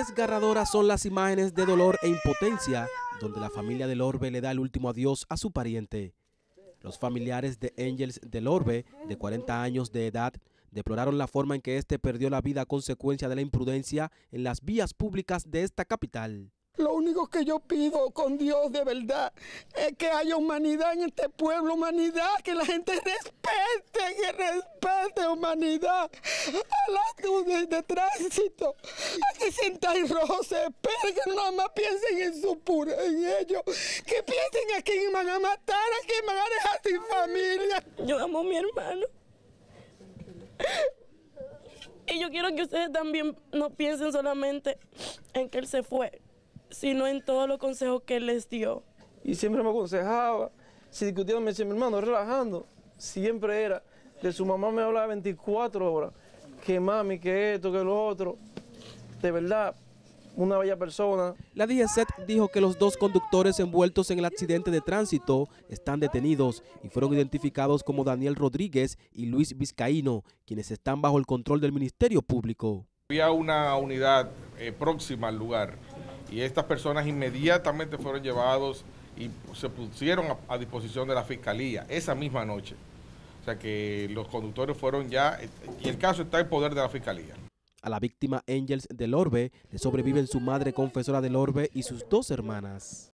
Desgarradoras son las imágenes de dolor e impotencia donde la familia del Orbe le da el último adiós a su pariente. Los familiares de Angels del Orbe, de 40 años de edad, deploraron la forma en que este perdió la vida a consecuencia de la imprudencia en las vías públicas de esta capital. Lo único que yo pido con Dios de verdad es que haya humanidad en este pueblo, humanidad, que la gente respete humanidad a las de tránsito, a que sientan rojo se espera, que no nada más piensen en en ellos, que piensen a quién van a matar, a quién van a dejar sin familia. Yo amo a mi hermano. Y yo quiero que ustedes también no piensen solamente en que él se fue, sino en todos los consejos que él les dio. Y siempre me aconsejaba, si discutíamos, me decía, mi hermano, relajando, siempre era. De su mamá me hablaba 24 horas, que mami, que esto, que lo otro. De verdad, una bella persona. La DGCET dijo que los dos conductores envueltos en el accidente de tránsito están detenidos y fueron identificados como Daniel Rodríguez y Luis Vizcaíno, quienes están bajo el control del Ministerio Público. Había una unidad próxima al lugar y estas personas inmediatamente fueron llevados y se pusieron a disposición de la Fiscalía esa misma noche. O sea que los conductores fueron ya, y el caso está en poder de la Fiscalía. A la víctima Angels del Orbe le sobreviven su madre confesora del Orbe y sus dos hermanas.